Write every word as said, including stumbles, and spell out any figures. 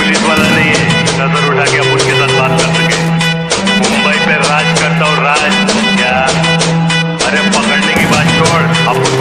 Police वाला नहीं है नजर उठा के अपन के साथ बात कर सके। मुंबई पे राज करता हूँ राज क्या? अरे पकड़ने की बात छोड़, अब